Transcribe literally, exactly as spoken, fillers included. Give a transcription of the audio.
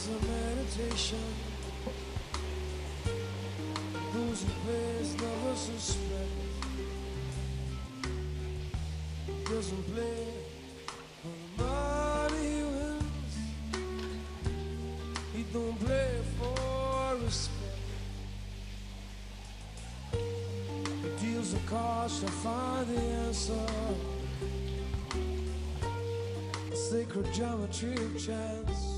is a meditation. Those who plays never suspect. Doesn't play for the money he wins. He don't play for respect. He deals the cards to find the answer. A sacred geometry of chance.